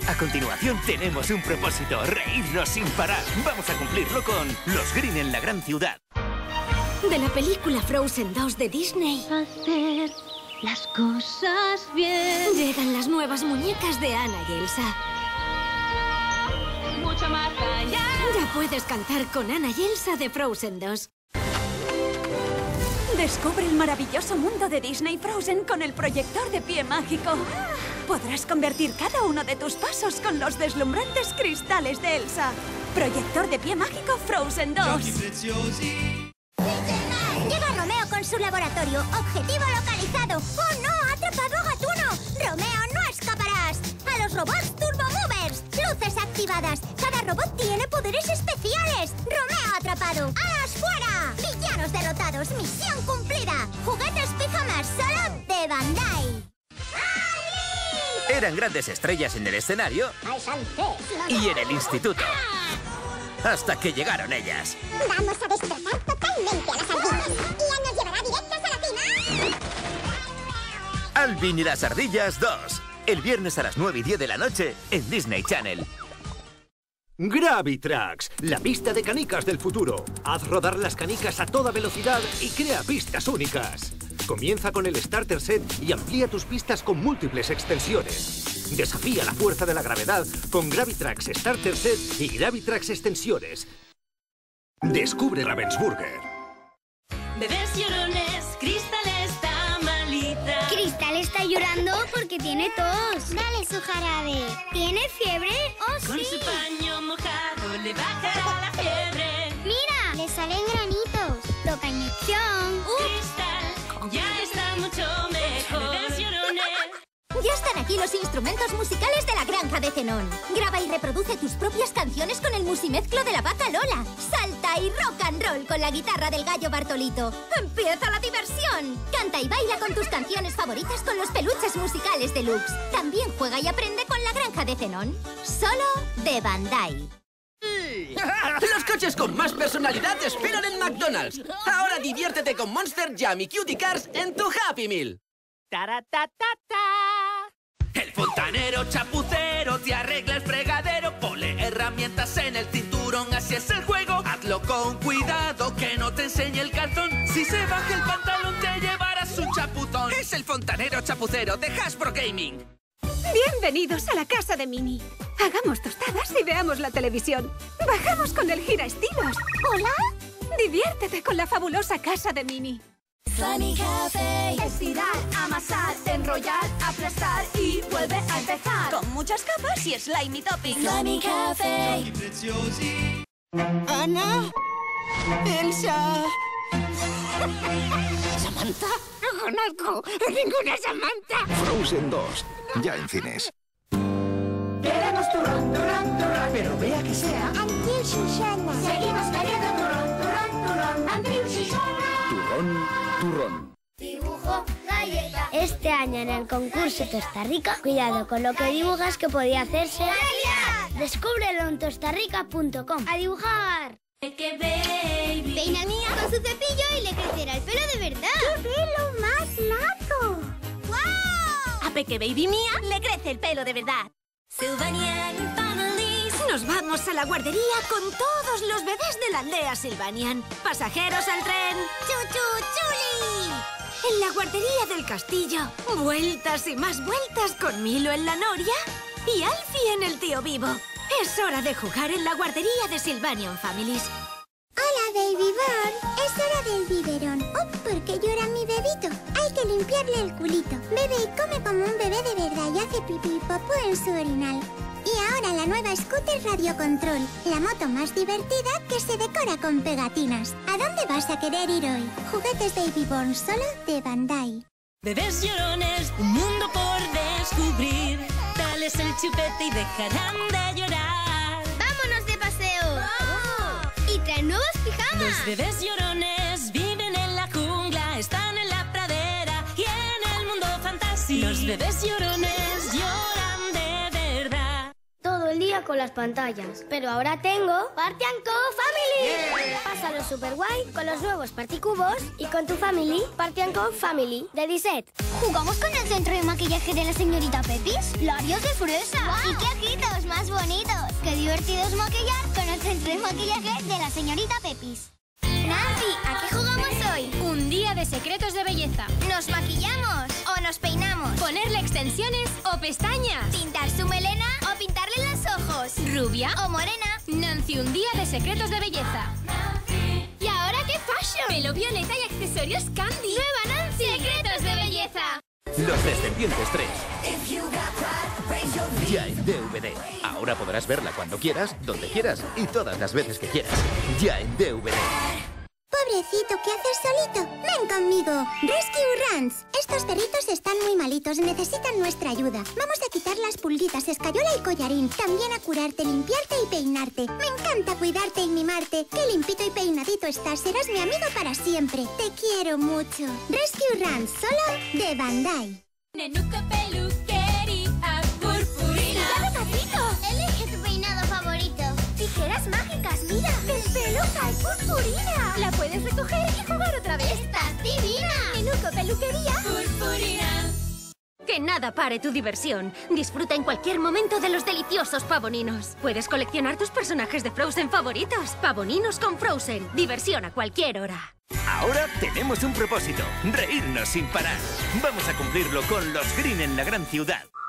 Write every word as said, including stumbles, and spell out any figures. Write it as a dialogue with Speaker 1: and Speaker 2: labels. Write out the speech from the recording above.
Speaker 1: A continuación tenemos un propósito, reírnos sin parar. Vamos a cumplirlo con Los Green en la gran ciudad.
Speaker 2: De la película Frozen dos de Disney.
Speaker 3: Hacer las cosas bien.
Speaker 2: Llegan las nuevas muñecas de Anna y Elsa.
Speaker 3: Mucho más allá.
Speaker 2: Ya puedes cantar con Anna y Elsa de Frozen dos.
Speaker 4: Descubre el maravilloso mundo de Disney Frozen con el proyector de pie mágico. Podrás convertir cada uno de tus pasos con los deslumbrantes cristales de Elsa. Proyector de pie mágico Frozen dos.
Speaker 5: Llega Romeo con su laboratorio. Objetivo localizado. ¡Oh, no! ¡Ha atrapado a Gatuno! ¡Romeo, no escaparás! ¡A los robots Turbo Movers! ¡Luces activadas! ¡Cada robot tiene poderes especiales! ¡Romeo atrapado! ¡Alas fuera! ¡Villanos derrotados! ¡Misión cumplida! ¡Juguetes pijamas solo de Bandai!
Speaker 1: Eran grandes estrellas en el escenario y en el instituto. Hasta que llegaron ellas.
Speaker 5: Vamos a destrozar totalmente a las ardillas. ¡Ian nos llevará directos a la cima!
Speaker 1: Alvin y las ardillas dos. El viernes a las nueve y diez de la noche en Disney Channel.
Speaker 6: Gravitrax, la pista de canicas del futuro. Haz rodar las canicas a toda velocidad y crea pistas únicas. Comienza con el Starter Set y amplía tus pistas con múltiples extensiones. Desafía la fuerza de la gravedad con Gravitrax Starter Set y Gravitrax Extensiones. Descubre Ravensburger.
Speaker 3: Bebés llorones, Cristal está malita.
Speaker 5: Cristal está llorando porque tiene tos. Dale su jarabe. ¿Tiene fiebre? ¡Oh,
Speaker 3: Con
Speaker 5: sí!
Speaker 3: su paño mojado le bajará la fiebre.
Speaker 5: ¡Mira! Le salen granitos. Toca inyección.
Speaker 3: Cristal ya está mucho mejor. Bebés llorones.
Speaker 5: Ya están aquí los instrumentos musicales de la granja de Zenón. Graba y reproduce tus propias canciones con el musimezclo de la vaca Lola. Salta y rock and roll con la guitarra del gallo Bartolito. ¡Empieza la diversión! Canta y baila con tus canciones favoritas con los peluches musicales deluxe. También juega y aprende con la granja de Zenón. Solo de Bandai.
Speaker 7: Los coches con más personalidad te esperan en McDonald's. Ahora diviértete con Monster Jam y Cutie Cars en tu Happy Meal. El fontanero chapucero te arregla el fregadero. Ponle herramientas en el cinturón, así es el juego. Hazlo con cuidado, que no te enseñe el calzón. Si se baja el pantalón te llevarás un chapuzón. Es el fontanero chapucero de Hasbro Gaming.
Speaker 4: Bienvenidos a la casa de Mini. Hagamos tostadas y veamos la televisión. Bajamos con el gira estilos.
Speaker 5: ¿Hola?
Speaker 4: Diviértete con la fabulosa casa de Mini.
Speaker 5: Funny Café.
Speaker 4: Estirar, amasar, enrollar, aplastar y vuelve a empezar. Con muchas capas y slimy topping.
Speaker 5: Funny Café.
Speaker 8: Ana, Elsa, Samantha. No conozco a ninguna Samantha.
Speaker 9: Frozen dos, ya en cines.
Speaker 8: Queremos turrón, turrón, turrón, pero vea que sea
Speaker 5: Andrew Susana.
Speaker 8: Seguimos queriendo turrón, turrón, turrón, Andrew Susana.
Speaker 9: Turrón, turrón.
Speaker 5: Dibujo galleta. Este año en el concurso Tosta Rica, cuidado con lo que dibujas que podía hacerse. ¡Genial! Descúbrelo en tostarrica punto com. ¡A dibujar!
Speaker 3: Peque Baby.
Speaker 5: Peina mía con su cepillo y le crecerá el pelo de verdad. ¡Qué pelo más largo! ¡Wow!
Speaker 2: A Peque Baby mía le crece el pelo de verdad.
Speaker 3: Sylvanian Families.
Speaker 2: Nos vamos a la guardería con todos los bebés de la aldea Sylvanian. Pasajeros al tren.
Speaker 5: ¡Chuchu chuli!
Speaker 2: En la guardería del castillo. Vueltas y más vueltas con Milo en la noria y Alfie en el tío vivo. Es hora de jugar en la guardería de Sylvanian Families.
Speaker 5: Hola, Baby Born. Es hora del biberón. Oh, ¿por qué llora mi bebito? Hay que limpiarle el culito. Bebe y come como un bebé de verdad y hace pipí y popó en su orinal. Y ahora la nueva Scooter Radio Control, la moto más divertida que se decora con pegatinas. ¿A dónde vas a querer ir hoy? Juguetes Baby Born solo de Bandai.
Speaker 3: Bebés llorones, un mundo por descubrir. Dales el chupete y dejarán de llorar.
Speaker 5: ¡Vámonos de paseo! ¡Oh! Y traen nuevos pijamas.
Speaker 3: Los bebés llorones viven en la jungla, están en la pradera y en el mundo fantasía. Los bebés llorones lloran de verdad.
Speaker 5: Todo el día con las pantallas. Pero ahora tengo Party and Co Family. Yeah. Pásalo super guay con los nuevos Particubos y con tu family, Party and Co Family de Disset. ¿Jugamos con el centro de maquillaje de la señorita Pepis? ¡Labios de fresa! Wow. ¿Y qué agita? más bonitos. Qué divertido es maquillar con el centro de maquillaje de la señorita Pepis. Nancy, ¿a qué jugamos hoy?
Speaker 10: Un día de secretos de belleza.
Speaker 5: ¿Nos maquillamos o nos peinamos?
Speaker 10: Ponerle extensiones o pestañas.
Speaker 5: ¿Pintar su melena o pintarle los ojos?
Speaker 10: ¿Rubia
Speaker 5: o morena?
Speaker 10: Nancy, un día de secretos de belleza.
Speaker 5: ¿Y ahora qué fashion?
Speaker 10: Pelo violeta y accesorios Candy.
Speaker 5: ¡Nueva Nancy!
Speaker 10: ¡Secretos de belleza!
Speaker 1: Los Descendientes tres. Ya en D V D. Ahora podrás verla cuando quieras, donde quieras y todas las veces que quieras. Ya en D V D.
Speaker 5: Pobrecito, ¿qué haces solito? ¡Ven conmigo! ¡Rescue Runs! Estos perritos están muy malitos, necesitan nuestra ayuda. Vamos a quitar las pulguitas, escayola y collarín. También a curarte, limpiarte y peinarte. Me encanta cuidarte y mimarte. Qué limpito y peinadito estás, serás mi amigo para siempre. Te quiero mucho. Rescue Runs, solo de Bandai.
Speaker 10: Nenuco peluquería purpurina.
Speaker 5: ¡Cuidado, gatito! Elige tu peinado favorito. Tijeras mágicas, mira. ¡El pelo cae purpurina!
Speaker 10: La puedes recoger y jugar otra vez.
Speaker 5: ¡Estás divina!
Speaker 10: Nenuco peluquería purpurina. Que nada pare tu diversión. Disfruta en cualquier momento de los deliciosos pavoninos. Puedes coleccionar tus personajes de Frozen favoritos. Pavoninos con Frozen. Diversión a cualquier hora.
Speaker 1: Ahora tenemos un propósito, reírnos sin parar. Vamos a cumplirlo con los Green en la gran ciudad.